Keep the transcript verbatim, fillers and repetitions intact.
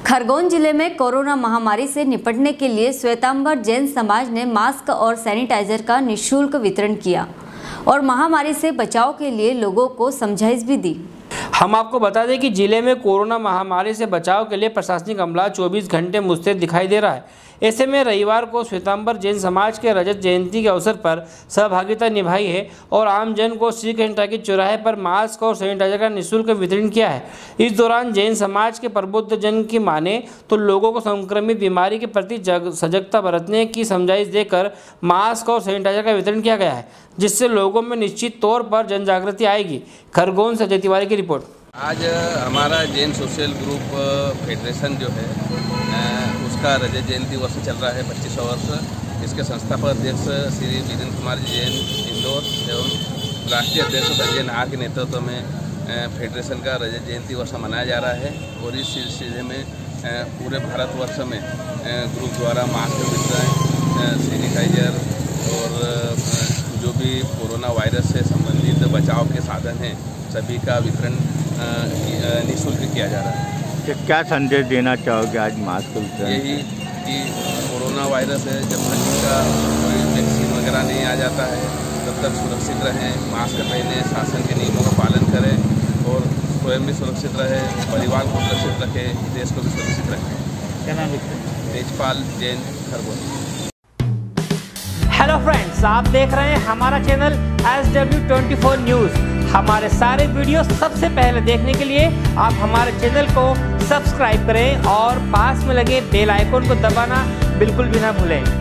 खरगोन जिले में कोरोना महामारी से निपटने के लिए श्वेतांबर जैन समाज ने मास्क और सैनिटाइजर का निःशुल्क वितरण किया और महामारी से बचाव के लिए लोगों को समझाइश भी दी। हम आपको बता दें कि जिले में कोरोना महामारी से बचाव के लिए प्रशासनिक अमला चौबीस घंटे मुस्तैद दिखाई दे रहा है। ऐसे में रविवार को श्वेतांबर जैन समाज के रजत जयंती के अवसर पर सहभागिता निभाई है और आम जन को श्री कृष्ण टाकिज चौराहे पर मास्क और सैनिटाइजर का निःशुल्क वितरण किया है। इस दौरान जैन समाज के प्रबुद्ध जन की माने तो लोगों को संक्रमित बीमारी के प्रति जग सजगता बरतने की समझाइश देकर मास्क और सैनिटाइजर का वितरण किया गया है, जिससे लोगों में निश्चित तौर पर जन जागृति आएगी। खरगोन से अजय तिवारी की रिपोर्ट। आज हमारा जैन सोशल ग्रुप फेडरेशन जो है उसका रजत जयंती वर्ष चल रहा है पच्चीसवां वर्ष। इसके संस्थापक अध्यक्ष श्री वीरेंद्र कुमार जैन इंदौर एवं राष्ट्रीय अध्यक्ष संजय नाहर के नेतृत्व में फेडरेशन का रजत जयंती वर्ष मनाया जा रहा है और इस सिलसिले में पूरे भारतवर्ष में ग्रुप द्वारा मास्क वितरण, सैनिटाइजर और जो भी कोरोना वायरस से संबंधित बचाव के साधन हैं सभी का वितरण निःशुल्क किया जा रहा है। तो क्या संदेश देना चाहोगे आज मास्क वितरण? यही कि कोरोना वायरस है, जब तक इसका कोई वैक्सीन वगैरह नहीं आ जाता है तब तक सुरक्षित रहें, मास्क पहनें, शासन के नियमों का पालन करें और स्वयं भी सुरक्षित रहें, परिवार को सुरक्षित रखें, देश को भी सुरक्षित रखें। क्या नाम है? तेजपाल जैन, खरगोन। हेलो फ्रेंड्स, आप देख रहे हैं हमारा channel S W twenty four news. हमारे सारे वीडियो सबसे पहले देखने के लिए आप हमारे चैनल को सब्सक्राइब करें और पास में लगे बेल आइकन को दबाना बिल्कुल भी ना भूलें।